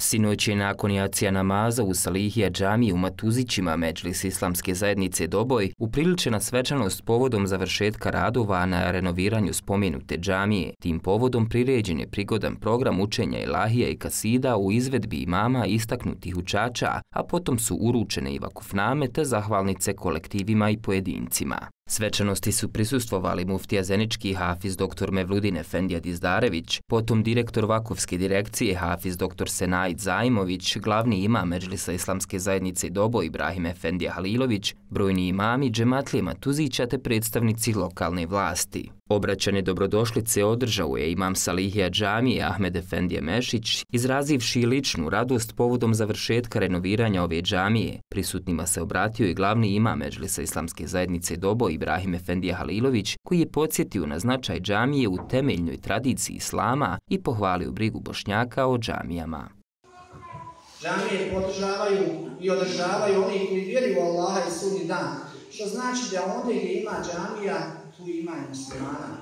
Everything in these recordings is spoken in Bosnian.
Sinoć je nakon jacija namaza u Salihija džamiji u Matuzićima Medžlis Islamske zajednice Doboj upriličena svečanost povodom završetka radova na renoviranju spomenute džamije. Tim povodom priređen je prigodan program učenja ilahija i kasida u izvedbi imama istaknutih učača, a potom su uručene i vakufname te zahvalnice kolektivima i pojedincima. Svečanosti su prisustvovali muftija Zenički Hafiz dr. Mevludin Efendija Dizdarević, potom direktor Vakufske direkcije Hafiz dr. Senaid Zajmović, glavni imam Medžlisa Islamske zajednice Doboj Ibrahim Efendija Halilović, brojni imami džematlije Matuzića te predstavnici lokalne vlasti. Obraćanje dobrodošlice održao je imam Salihija džamije Ahmed Efendija Mešić, izrazivši ličnu radost povodom završetka renoviranja ove džamije. Prisutnima se obratio i glavni imam Medžlisa Islamske zajednice Doboj Ibrahim Efendija Halilović, koji je podsjetio na značaj džamije u temeljnoj tradiciji islama i pohvalio brigu Bošnjaka o džamijama. Džamije podržavaju i održavaju oni koji vjeruju u Allaha i sudnji dan, što znači da ondje gdje ima džamija, tu ima i muslimana.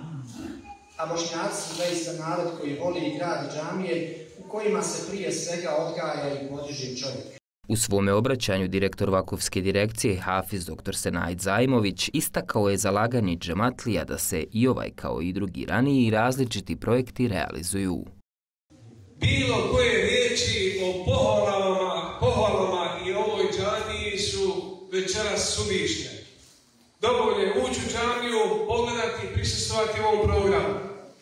A Bošnjaci su zaista narod koji voli i gradi džamije u kojima se prije svega odgaja i podiže čovjek. U svome obraćanju direktor Vakufske direkcije Hafiz dr. Senaid Zajmović istakao je zalaganje džematlija da se i ovaj kao i drugi raniji različiti projekti realizuju. Bilo koje riječi o pohvalama i ovoj džamiji su večeras suvišne. Dovoljno je ući u džamiju, pogledati i prisustvovati ovom programu.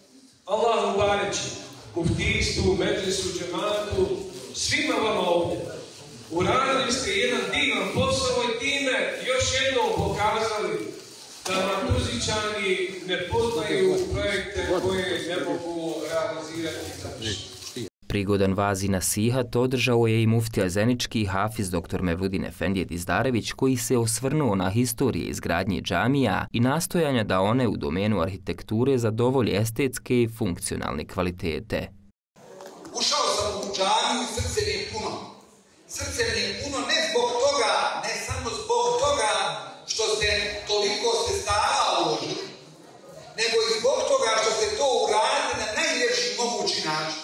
Allahu bareći, muftijstvu, medžlisu, džematu, svima vama ovdje. Uradili ste jedan divan posao i time još jednom pokazali da Matuzićani ne poznaju projekte koje ne mogu realizirati i završiti. Prigodan vazi nasihat održao je i muftija Zenički Hafiz dr. Mevludin Efendija Dizdarević, koji se osvrnuo na historije izgradnje džamija i nastojanja da one u domenu arhitekture zadovolje estetske i funkcionalne kvalitete. Ušao sam u džamiju i srce mi je puno. Srce mi je puno ne zbog toga, ne samo zbog toga što ste toliko sredstava uložili, nego i zbog toga što ste to uradili na najljepši mogući način.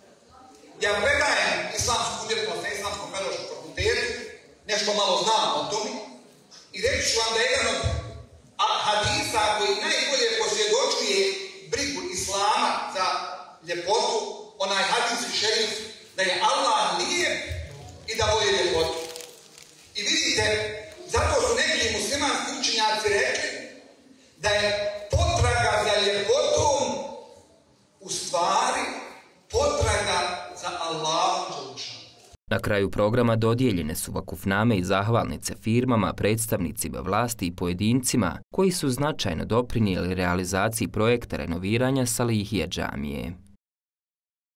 Ja predajem islamsku umjetnost na Islamskom pedagoškom fakultetu, nešto malo znam o tome, i reći ću vam da je jedan od hadisa koji najbolje posvjedočuje brigu islama za ljepotu, onaj hadis i šerif, da je Allah lijep i da voli ljepotu. I vidite, zato su neki muslimanski učenjaci rekli da je potraga za ljepotom u stvari potraga za Allahom. Na kraju programa dodijeljene su vakufname i zahvalnice firmama, predstavnicima vlasti i pojedincima koji su značajno doprinijeli realizaciji projekta renoviranja Salihija džamije.